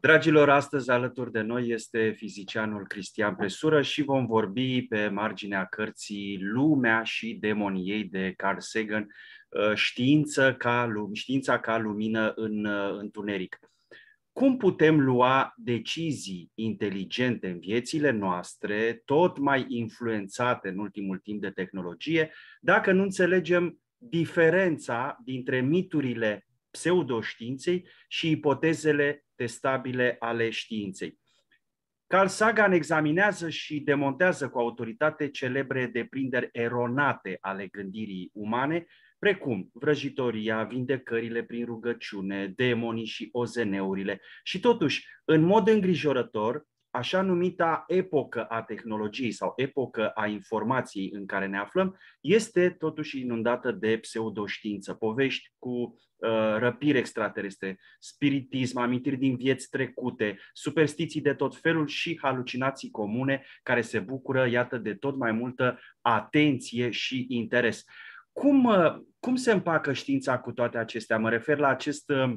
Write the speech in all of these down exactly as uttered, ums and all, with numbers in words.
Dragilor, astăzi alături de noi este fizicianul Cristian Presură și vom vorbi pe marginea cărții Lumea și demonii ei de Carl Sagan, știință ca, știința ca lumină în întuneric. Cum putem lua decizii inteligente în viețile noastre, tot mai influențate în ultimul timp de tehnologie, dacă nu înțelegem diferența dintre miturile pseudoștiinței și ipotezele testabile ale științei? Carl Sagan examinează și demontează cu autoritate celebre deprinderi eronate ale gândirii umane, precum vrăjitoria, vindecările prin rugăciune, demonii și O Z N-urile. Și totuși, în mod îngrijorător, așa numita epocă a tehnologiei sau epocă a informației în care ne aflăm este totuși inundată de pseudoștiință, povești cu uh, răpiri extraterestre, spiritism, amintiri din vieți trecute, superstiții de tot felul și halucinații comune care se bucură, iată, de tot mai multă atenție și interes. Cum, uh, cum se împacă știința cu toate acestea? Mă refer la acest uh,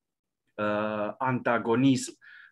antagonism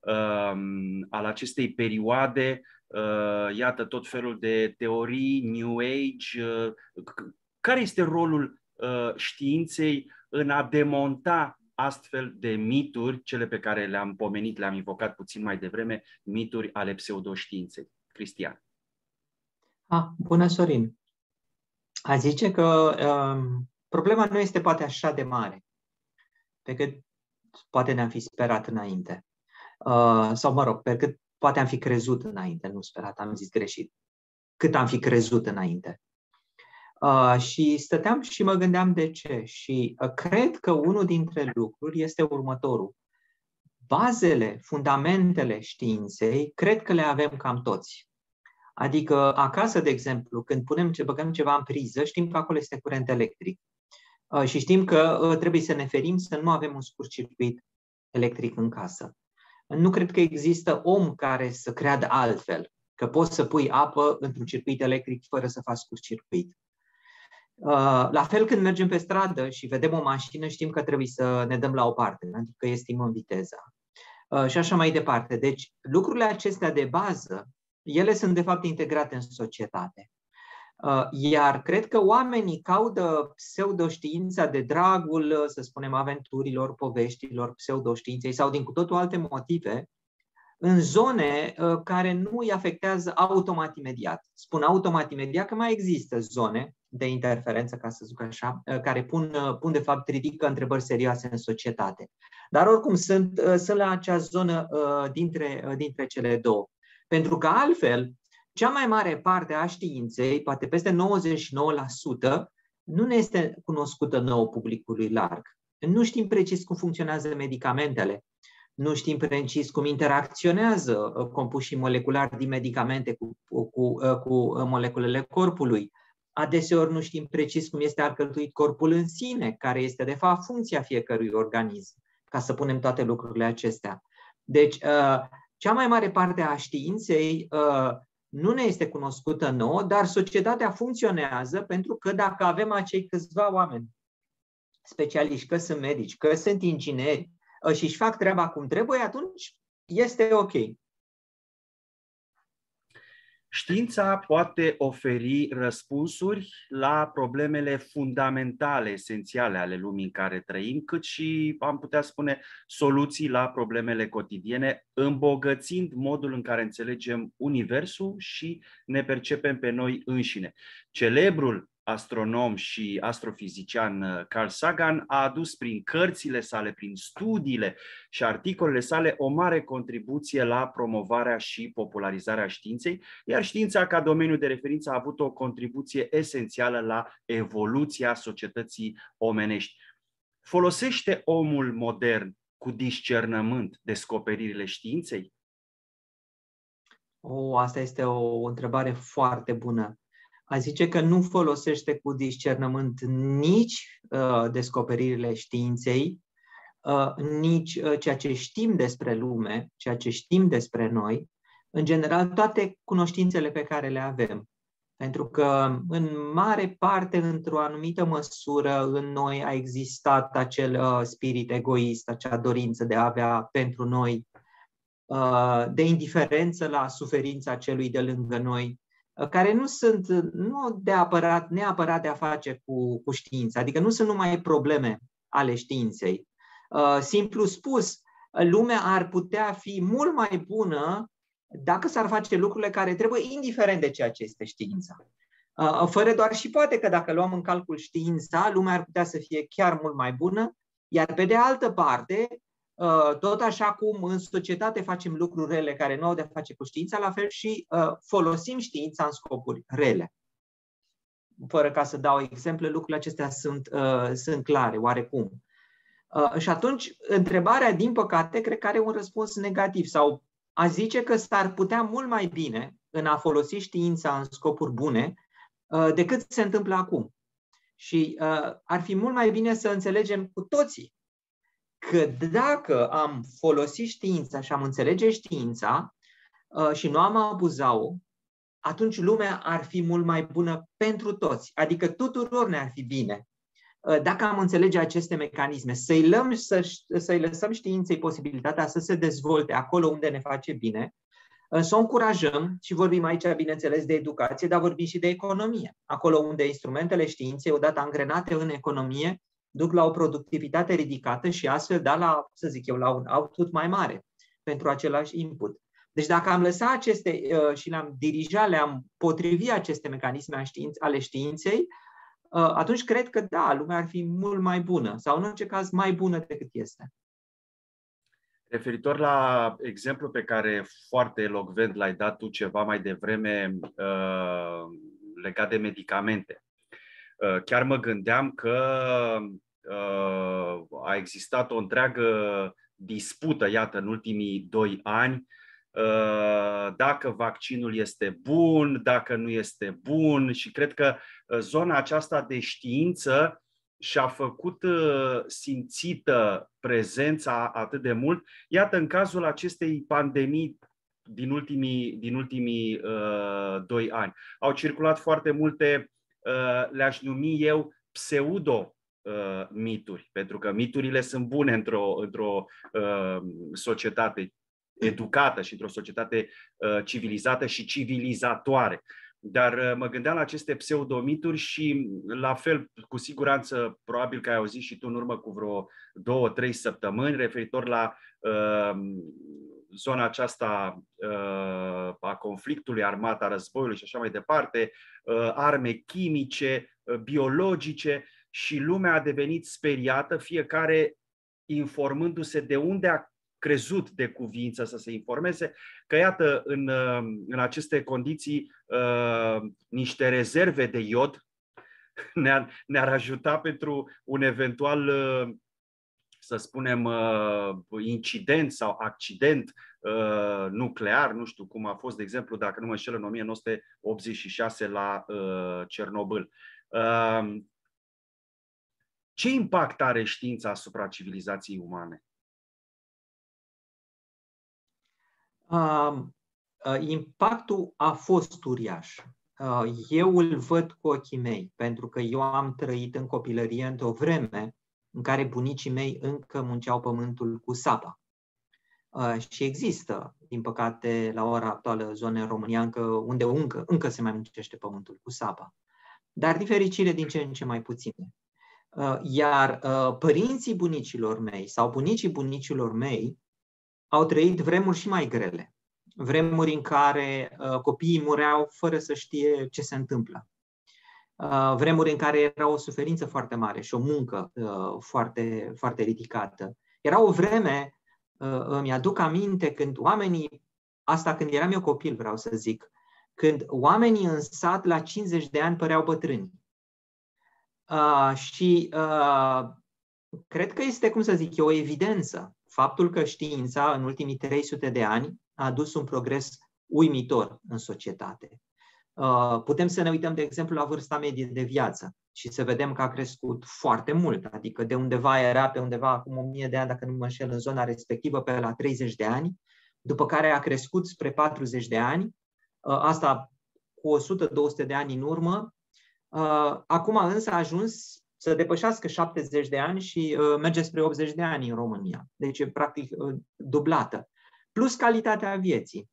al acestei perioade, iată, tot felul de teorii, New Age. Care este rolul științei în a demonta astfel de mituri, cele pe care le-am pomenit, le-am invocat puțin mai devreme, mituri ale pseudoștiinței? Cristian. Ah, bună, Sorin! A zice că um, problema nu este poate așa de mare, pe cât poate ne-am fi sperat înainte. Uh, sau, mă rog, pe cât poate am fi crezut înainte, nu sperat, am zis greșit, cât am fi crezut înainte. Uh, și stăteam și mă gândeam de ce. Și uh, cred că unul dintre lucruri este următorul. Bazele, fundamentele științei, cred că le avem cam toți. Adică, acasă, de exemplu, când punem, băgăm ceva în priză, știm că acolo este curent electric. Uh, și știm că uh, trebuie să ne ferim să nu avem un scurt-circuit electric în casă. Nu cred că există om care să creadă altfel, că poți să pui apă într-un circuit electric fără să faci scurt-circuit. La fel, când mergem pe stradă și vedem o mașină, știm că trebuie să ne dăm la o parte, pentru că estimăm viteza. Și așa mai departe. Deci, lucrurile acestea de bază, ele sunt de fapt integrate în societate. Iar cred că oamenii caută pseudoștiința de dragul, să spunem, aventurilor, poveștilor, pseudoștiinței sau din cu totul alte motive, în zone care nu îi afectează automat imediat. Spun automat imediat că mai există zone de interferență, ca să zic așa, care pun, pun de fapt, ridică întrebări serioase în societate. Dar oricum sunt, sunt la acea zonă dintre, dintre cele două. Pentru că altfel, cea mai mare parte a științei, poate peste nouăzeci și nouă la sută, nu ne este cunoscută nouă publicului larg. Nu știm precis cum funcționează medicamentele, nu știm precis cum interacționează compușii moleculari din medicamente cu, cu, cu moleculele corpului. Adeseori nu știm precis cum este alcătuit corpul în sine, care este de fapt funcția fiecărui organism, ca să punem toate lucrurile acestea. Deci, cea mai mare parte a științei nu ne este cunoscută nouă, dar societatea funcționează pentru că dacă avem acei câțiva oameni specialiști, că sunt medici, că sunt ingineri și își fac treaba cum trebuie, atunci este ok. Știința poate oferi răspunsuri la problemele fundamentale, esențiale ale lumii în care trăim, cât și, am putea spune, soluții la problemele cotidiene, îmbogățind modul în care înțelegem universul și ne percepem pe noi înșine. Celebrul astronom și astrofizician Carl Sagan a adus prin cărțile sale, prin studiile și articolele sale o mare contribuție la promovarea și popularizarea științei, iar știința ca domeniu de referință a avut o contribuție esențială la evoluția societății omenești. Folosește omul modern cu discernământ descoperirile științei? O, asta este o întrebare foarte bună. A zice că nu folosește cu discernământ nici uh, descoperirile științei, uh, nici uh, ceea ce știm despre lume, ceea ce știm despre noi, în general toate cunoștințele pe care le avem. Pentru că în mare parte, într-o anumită măsură, în noi a existat acel uh, spirit egoist, acea dorință de a avea pentru noi de indiferență la suferința celui de lângă noi, care nu sunt nu de apărat, neapărat de a face cu, cu știința, adică nu sunt numai probleme ale științei. Simplu spus, lumea ar putea fi mult mai bună dacă s-ar face lucrurile care trebuie, indiferent de ceea ce este știința. Fără doar și poate că dacă luăm în calcul știința, lumea ar putea să fie chiar mult mai bună, iar pe de altă parte, tot așa cum în societate facem lucruri rele care nu au de a face cu știința, la fel și folosim știința în scopuri rele. Fără ca să dau exemple, lucrurile acestea sunt, sunt clare, oarecum. Și atunci, întrebarea, din păcate, cred că are un răspuns negativ sau a zice că s-ar putea mult mai bine în a folosi știința în scopuri bune decât se întâmplă acum. Și ar fi mult mai bine să înțelegem cu toții că dacă am folosit știința și am înțelege știința și nu am abuzat-o, atunci lumea ar fi mult mai bună pentru toți. Adică tuturor ne-ar fi bine. Dacă am înțelege aceste mecanisme, să-i, lăm, să, să-i lăsăm științei posibilitatea să se dezvolte acolo unde ne face bine, să o încurajăm și vorbim aici, bineînțeles, de educație, dar vorbim și de economie. Acolo unde instrumentele științei, odată angrenate în economie, duc la o productivitate ridicată și astfel da la, să zic eu, la un output mai mare pentru același input. Deci dacă am lăsat aceste și le-am dirijat, le-am potrivit aceste mecanisme ale științei, atunci cred că da, lumea ar fi mult mai bună sau în orice caz mai bună decât este. Referitor la exemplu pe care foarte elocvent l-ai dat tu ceva mai devreme uh, legat de medicamente. Uh, chiar mă gândeam că uh, a existat o întreagă dispută, iată, în ultimii doi ani, uh, dacă vaccinul este bun, dacă nu este bun și cred că zona aceasta de știință și-a făcut simțită prezența atât de mult. Iată, în cazul acestei pandemii din ultimii, din ultimii uh, doi ani. Au circulat foarte multe, uh, le-aș numi eu, pseudo-mituri, pentru că miturile sunt bune într-o, într-o uh, societate educată și într-o societate uh, civilizată și civilizatoare. Dar mă gândeam la aceste pseudomituri și la fel, cu siguranță, probabil că ai auzit și tu în urmă cu vreo două, trei săptămâni, referitor la uh, zona aceasta uh, a conflictului armat, a războiului și așa mai departe, uh, arme chimice, uh, biologice și lumea a devenit speriată, fiecare informându-se de unde a crezut de cuvință să se informeze, că iată, în, în aceste condiții, uh, niște rezerve de iod ne-ar, ne-ar ajuta pentru un eventual, uh, să spunem, uh, incident sau accident uh, nuclear, nu știu cum a fost, de exemplu, dacă nu mă înșel, în o mie nouă sute optzeci și șase la uh, Cernobâl. Uh, ce impact are știința asupra civilizației umane? Uh, uh, impactul a fost uriaș. Uh, eu îl văd cu ochii mei, pentru că eu am trăit în copilărie într-o vreme în care bunicii mei încă munceau pământul cu sapa. Uh, și există, din păcate, la ora actuală, zone în România încă, unde încă, încă se mai muncește pământul cu sapa. Dar, din fericire, din ce în ce mai puține. Uh, iar uh, părinții bunicilor mei sau bunicii bunicilor mei au trăit vremuri și mai grele, vremuri în care uh, copiii mureau fără să știe ce se întâmplă, uh, vremuri în care era o suferință foarte mare și o muncă uh, foarte, foarte ridicată. Era o vreme, uh, îmi aduc aminte, când oamenii, asta când eram eu copil, vreau să zic, când oamenii în sat la cincizeci de ani păreau bătrâni. Uh, și uh, cred că este, cum să zic eu, o evidență faptul că știința în ultimii trei sute de ani a adus un progres uimitor în societate. Putem să ne uităm, de exemplu, la vârsta medie de viață și să vedem că a crescut foarte mult, adică de undeva era pe undeva acum o mie de ani, dacă nu mă înșel, în zona respectivă, pe la treizeci de ani, după care a crescut spre patruzeci de ani, asta cu o sută două sute de ani în urmă. Acum însă a ajuns să depășească șaptezeci de ani și uh, merge spre optzeci de ani în România. Deci e practic uh, dublată. plus calitatea vieții.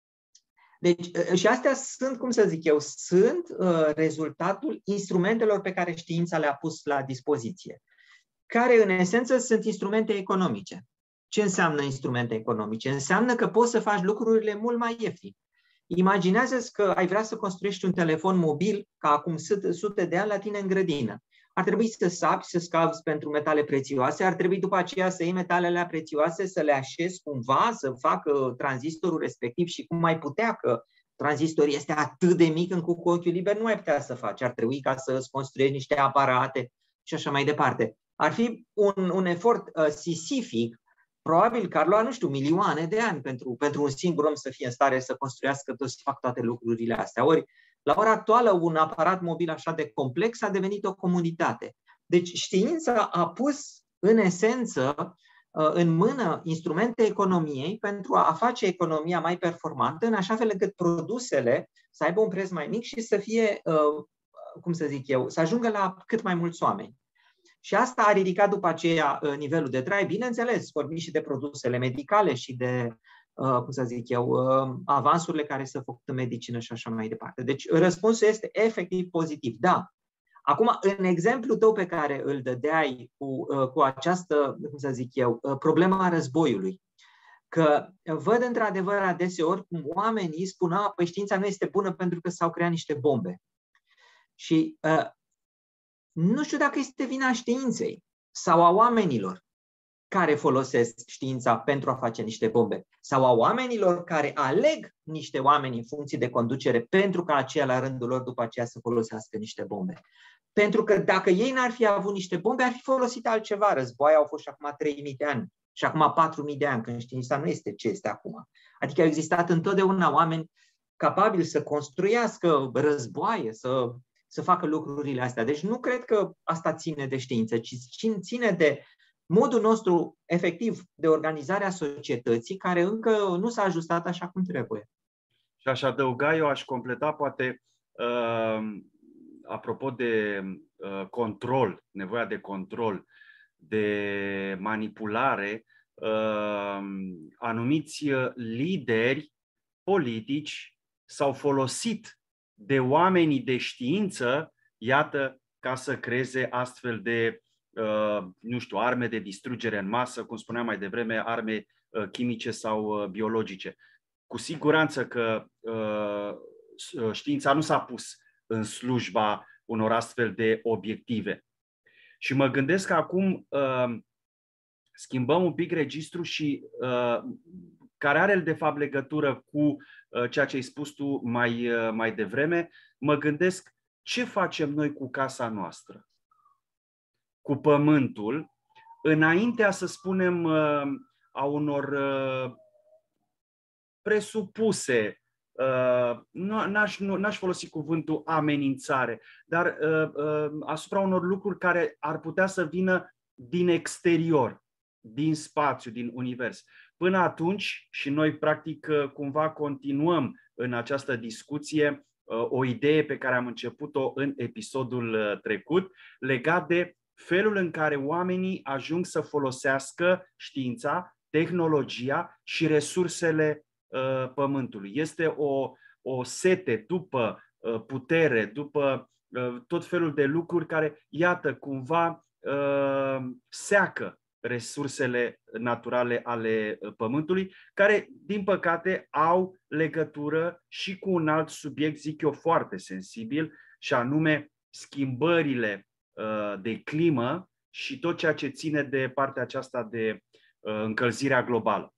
Deci, și astea sunt, cum să zic eu, sunt uh, rezultatul instrumentelor pe care știința le-a pus la dispoziție, care în esență sunt instrumente economice. Ce înseamnă instrumente economice? Înseamnă că poți să faci lucrurile mult mai ieftin. Imaginează-ți că ai vrea să construiești un telefon mobil ca acum sute de ani la tine în grădină. Ar trebui să sapi, să scavi pentru metale prețioase, ar trebui după aceea să iei metalele prețioase, să le așezi cumva, să facă tranzistorul respectiv și cum ai putea, că tranzistorul este atât de mic încât cu ochiul liber nu ai putea să faci. Ar trebui ca să îți construiești niște aparate și așa mai departe. Ar fi un, un efort uh, sisific, probabil că ar lua, nu știu, milioane de ani pentru, pentru un singur om să fie în stare să construiască, să facă toate lucrurile astea. Ori, la ora actuală, un aparat mobil așa de complex a devenit o comunitate. Deci știința a pus, în esență, în mână instrumente economiei pentru a face economia mai performantă, în așa fel încât produsele să aibă un preț mai mic și să fie, cum să zic eu, să ajungă la cât mai mulți oameni. Și asta a ridicat după aceea nivelul de trai. Bineînțeles, vorbim și de produsele medicale și de, cum să zic eu, avansurile care s-au făcut în medicină și așa mai departe. Deci răspunsul este efectiv pozitiv. Da. Acum, în exemplu tău pe care îl dădeai cu, cu această, cum să zic eu, problema războiului, că văd într-adevăr adeseori cum oamenii spun, a, păi știința nu este bună pentru că s-au creat niște bombe. Și uh, nu știu dacă este vina științei sau a oamenilor care folosesc știința pentru a face niște bombe, sau a oamenilor care aleg niște oameni în funcție de conducere pentru ca aceia la rândul lor după aceea să folosească niște bombe. Pentru că dacă ei n-ar fi avut niște bombe, ar fi folosit altceva. Războaie au fost și acum trei mii de ani și acum patru mii de ani, când știința nu este ce este acum. Adică au existat întotdeauna oameni capabili să construiască războaie, să, să facă lucrurile astea. Deci nu cred că asta ține de știință, ci ține de modul nostru efectiv de organizare a societății, care încă nu s-a ajustat așa cum trebuie. Și aș adăuga, eu aș completa poate uh, apropo de uh, control, nevoia de control, de manipulare, uh, anumiți lideri politici s-au folosit de oamenii de știință, iată, ca să creeze astfel de Uh, nu știu, arme de distrugere în masă, cum spuneam mai devreme, arme uh, chimice sau uh, biologice. Cu siguranță că uh, știința nu s-a pus în slujba unor astfel de obiective. Și mă gândesc că acum uh, schimbăm un pic registru și uh, care are de fapt legătură cu uh, ceea ce ai spus tu mai, uh, mai devreme, mă gândesc ce facem noi cu casa noastră, cu pământul, înaintea, să spunem, a unor presupuse, n-aș, n-aș folosi cuvântul amenințare, dar asupra unor lucruri care ar putea să vină din exterior, din spațiu, din univers. Până atunci, și noi practic cumva continuăm în această discuție o idee pe care am început-o în episodul trecut, legat de felul în care oamenii ajung să folosească știința, tehnologia și resursele uh, pământului. Este o, o sete după uh, putere, după uh, tot felul de lucruri care, iată, cumva uh, seacă resursele naturale ale pământului, care, din păcate, au legătură și cu un alt subiect, zic eu, foarte sensibil, și anume schimbările de climă și tot ceea ce ține de partea aceasta de încălzirea globală.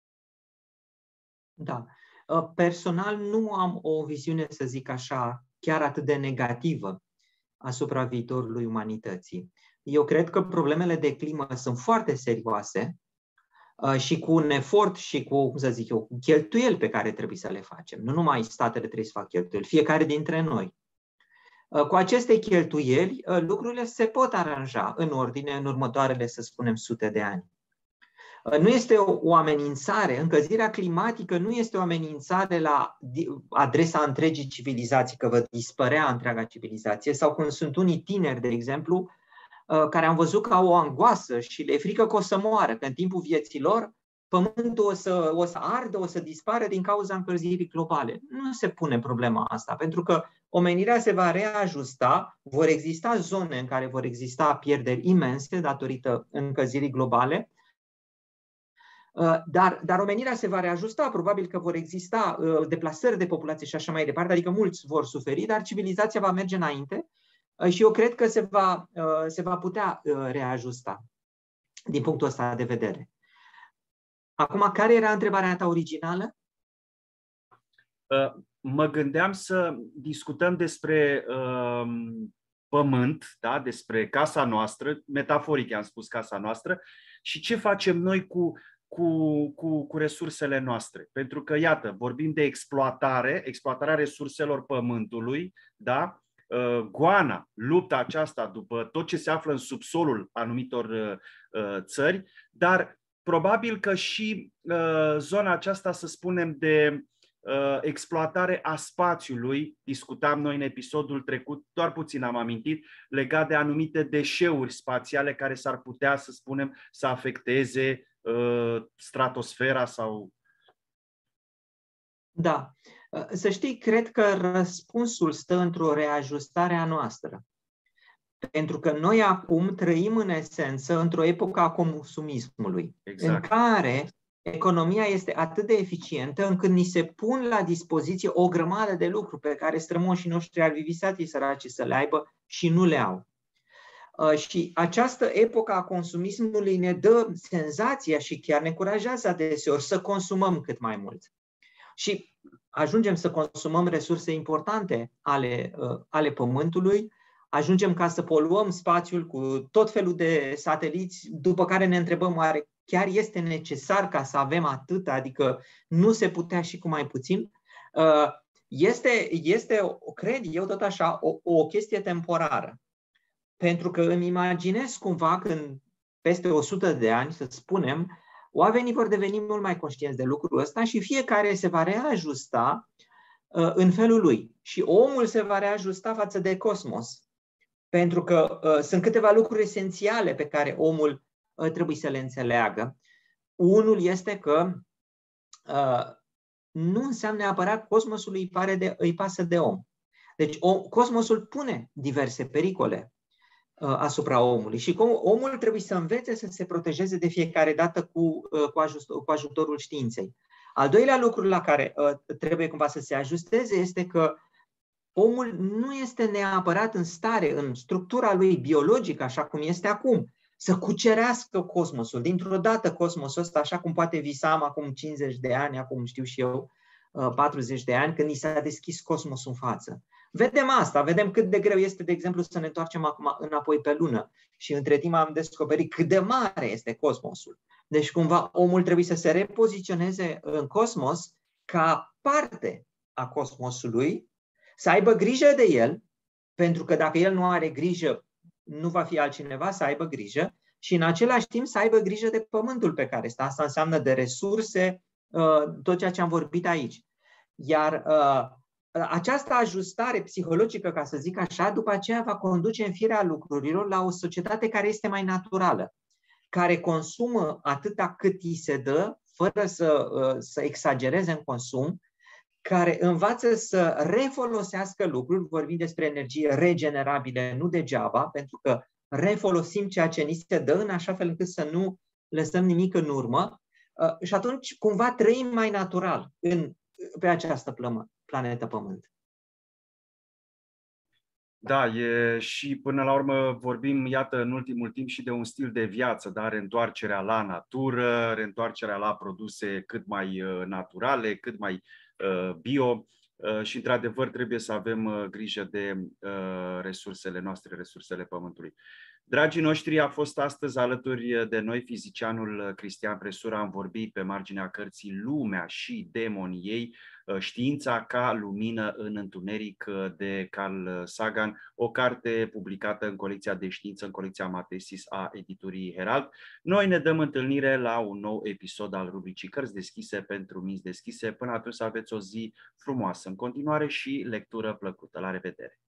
Da. Personal nu am o viziune, să zic așa, chiar atât de negativă asupra viitorului umanității. Eu cred că problemele de climă sunt foarte serioase și cu un efort și cu, cum să zic eu, cu cheltuieli pe care trebuie să le facem. Nu numai statele trebuie să facă cheltuieli, fiecare dintre noi. Cu aceste cheltuieli, lucrurile se pot aranja în ordine în următoarele, să spunem, sute de ani. Nu este o amenințare, încălzirea climatică nu este o amenințare la adresa întregii civilizații, că va dispărea întreaga civilizație, sau când sunt unii tineri, de exemplu, care am văzut că au o angoasă și le e frică că o să moară, că în timpul vieții lor pământul o să, o să ardă, o să dispară din cauza încălzirii globale. Nu se pune problema asta, pentru că omenirea se va reajusta, vor exista zone în care vor exista pierderi imense datorită încălzirii globale, Dar, dar omenirea se va reajusta, probabil că vor exista deplasări de populație și așa mai departe, adică mulți vor suferi, dar civilizația va merge înainte și eu cred că se va, se va putea reajusta din punctul ăsta de vedere. Acum, care era întrebarea ta originală? Mă gândeam să discutăm despre um, pământ, da? Despre casa noastră, metaforic am spus casa noastră, și ce facem noi cu Cu, cu, cu resursele noastre. Pentru că, iată, vorbim de exploatare, exploatarea resurselor pământului, da? Goana, lupta aceasta după tot ce se află în subsolul anumitor uh, țări, dar probabil că și uh, zona aceasta, să spunem, de uh, exploatare a spațiului, discutam noi în episodul trecut, doar puțin am amintit, legat de anumite deșeuri spațiale care s-ar putea, să spunem, să afecteze stratosfera sau... Da. Să știi, cred că răspunsul stă într-o reajustare a noastră. Pentru că noi acum trăim în esență într-o epocă a consumismului, exact, în care economia este atât de eficientă încât ni se pun la dispoziție o grămadă de lucruri pe care strămoșii noștri ar fi visat ei săraci să le aibă și nu le au. Și această epocă a consumismului ne dă senzația și chiar ne încurajează adeseori să consumăm cât mai mult. Și ajungem să consumăm resurse importante ale, ale Pământului, ajungem ca să poluăm spațiul cu tot felul de sateliți, după care ne întrebăm, oare chiar este necesar ca să avem atât, adică nu se putea și cu mai puțin? Este, este cred eu tot așa, o, o chestie temporară. Pentru că îmi imaginez cumva când peste o sută de ani, să spunem, oamenii vor deveni mult mai conștienți de lucrul ăsta și fiecare se va reajusta uh, în felul lui. Și omul se va reajusta față de cosmos. Pentru că uh, sunt câteva lucruri esențiale pe care omul uh, trebuie să le înțeleagă. Unul este că uh, nu înseamnă neapărat cosmosul îi, pare de, îi pasă de om. Deci o, cosmosul pune diverse pericole asupra omului și omul trebuie să învețe să se protejeze de fiecare dată cu, cu, ajust, cu ajutorul științei. Al doilea lucru la care trebuie cumva să se ajusteze este că omul nu este neapărat în stare, în structura lui biologică, așa cum este acum, să cucerească cosmosul. Dintr-o dată cosmosul ăsta, așa cum poate visam acum cincizeci de ani, acum știu și eu, patruzeci de ani, când ni s-a deschis cosmosul în față. Vedem asta, vedem cât de greu este, de exemplu, să ne întoarcem acum înapoi pe lună și între timp am descoperit cât de mare este cosmosul. Deci cumva omul trebuie să se repoziționeze în cosmos ca parte a cosmosului, să aibă grijă de el, pentru că dacă el nu are grijă, nu va fi altcineva să aibă grijă și în același timp să aibă grijă de pământul pe care stă. Asta înseamnă de resurse, tot ceea ce am vorbit aici. Iar această ajustare psihologică, ca să zic așa, după aceea va conduce în firea lucrurilor la o societate care este mai naturală, care consumă atâta cât îi se dă, fără să, să exagereze în consum, care învață să refolosească lucruri, vorbim despre energie regenerabile, nu degeaba, pentru că refolosim ceea ce ni se dă în așa fel încât să nu lăsăm nimic în urmă și atunci cumva trăim mai natural în, pe această plămă, planetă Pământ. Da, e și până la urmă vorbim, iată, în ultimul timp și de un stil de viață, da? Reîntoarcerea la natură, reîntoarcerea la produse cât mai naturale, cât mai uh, bio uh, și, într-adevăr, trebuie să avem uh, grijă de uh, resursele noastre, resursele Pământului. Dragii noștri, a fost astăzi alături de noi fizicianul Cristian Presură. Am vorbit pe marginea cărții Lumea și demonii ei, știința ca lumină în întuneric, de Carl Sagan, o carte publicată în colecția de știință, în colecția Matesis a editurii Herald. Noi ne dăm întâlnire la un nou episod al rubricii Cărți deschise pentru minți deschise. Până atunci să aveți o zi frumoasă în continuare și lectură plăcută. La revedere!